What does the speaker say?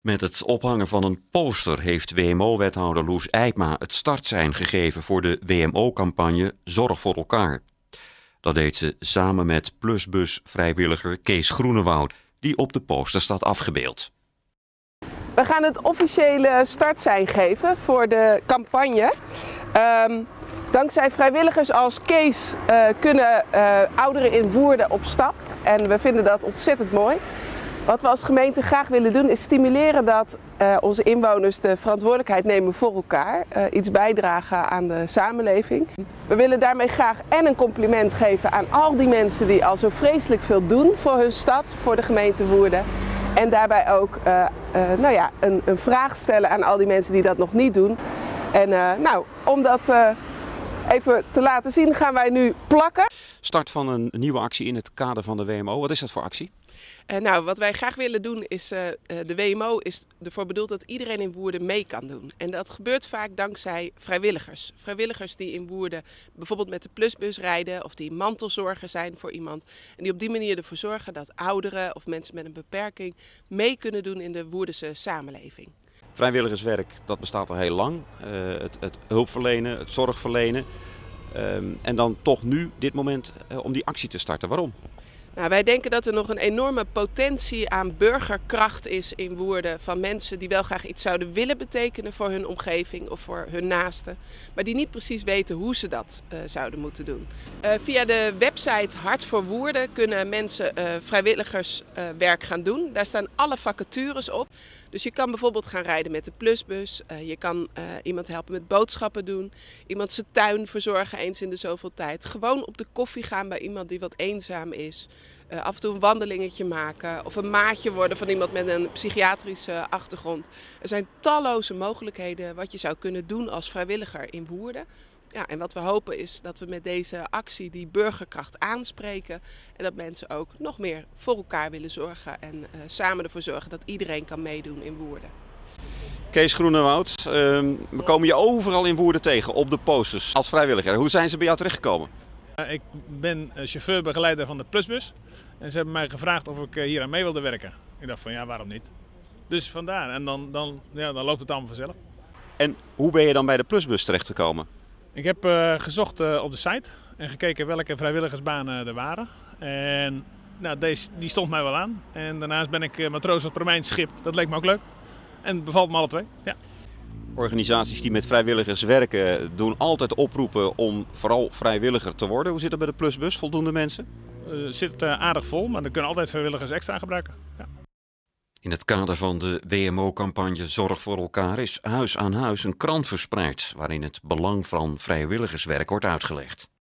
Met het ophangen van een poster heeft WMO-wethouder Loes Eijkma het startsein gegeven voor de WMO-campagne Zorg voor elkaar. Dat deed ze samen met Plusbus-vrijwilliger Kees Groenewoud, die op de poster staat afgebeeld. We gaan het officiële startsein geven voor de campagne. Dankzij vrijwilligers als Kees kunnen ouderen in Woerden op stap. En we vinden dat ontzettend mooi. Wat we als gemeente graag willen doen is stimuleren dat onze inwoners de verantwoordelijkheid nemen voor elkaar. Iets bijdragen aan de samenleving. We willen daarmee graag een compliment geven aan al die mensen die al zo vreselijk veel doen voor hun stad, voor de gemeente Woerden. En daarbij ook een vraag stellen aan al die mensen die dat nog niet doen. En om dat even te laten zien gaan wij nu plakken. Start van een nieuwe actie in het kader van de WMO. Wat is dat voor actie? Wat wij graag willen doen is, de WMO is ervoor bedoeld dat iedereen in Woerden mee kan doen. En dat gebeurt vaak dankzij vrijwilligers. Vrijwilligers die in Woerden bijvoorbeeld met de Plusbus rijden of die mantelzorger zijn voor iemand. En die op die manier ervoor zorgen dat ouderen of mensen met een beperking mee kunnen doen in de Woerdense samenleving. Vrijwilligerswerk, dat bestaat al heel lang. Het hulpverlenen, het zorgverlenen. En dan toch nu dit moment om die actie te starten. Waarom? Nou, wij denken dat er nog een enorme potentie aan burgerkracht is in Woerden van mensen die wel graag iets zouden willen betekenen voor hun omgeving of voor hun naasten, maar die niet precies weten hoe ze dat zouden moeten doen. Via de website Hart voor Woerden kunnen mensen vrijwilligerswerk gaan doen. Daar staan alle vacatures op. Dus je kan bijvoorbeeld gaan rijden met de Plusbus, je kan iemand helpen met boodschappen doen, iemand zijn tuin verzorgen eens in de zoveel tijd. Gewoon op de koffie gaan bij iemand die wat eenzaam is. Af en toe een wandelingetje maken of een maatje worden van iemand met een psychiatrische achtergrond. Er zijn talloze mogelijkheden wat je zou kunnen doen als vrijwilliger in Woerden. Ja, en wat we hopen is dat we met deze actie die burgerkracht aanspreken en dat mensen ook nog meer voor elkaar willen zorgen en samen ervoor zorgen dat iedereen kan meedoen in Woerden. Kees Groenewoud, we komen je overal in Woerden tegen op de posters als vrijwilliger. Hoe zijn ze bij jou terechtgekomen? Ik ben chauffeurbegeleider van de Plusbus en ze hebben mij gevraagd of ik hier aan mee wilde werken. Ik dacht van ja, waarom niet? Dus vandaar en dan loopt het allemaal vanzelf. En hoe ben je dan bij de Plusbus terechtgekomen? Ik heb gezocht op de site en gekeken welke vrijwilligersbanen er waren. En die stond mij wel aan. En daarnaast ben ik matroos op het Romeins schip. Dat leek me ook leuk. En het bevalt me alle twee. Ja. Organisaties die met vrijwilligers werken doen altijd oproepen om vooral vrijwilliger te worden. Hoe zit het bij de Plusbus? Voldoende mensen? Het zit aardig vol, maar er kunnen altijd vrijwilligers extra gebruiken. Ja. In het kader van de WMO-campagne Zorg voor elkaar is huis aan huis een krant verspreid waarin het belang van vrijwilligerswerk wordt uitgelegd.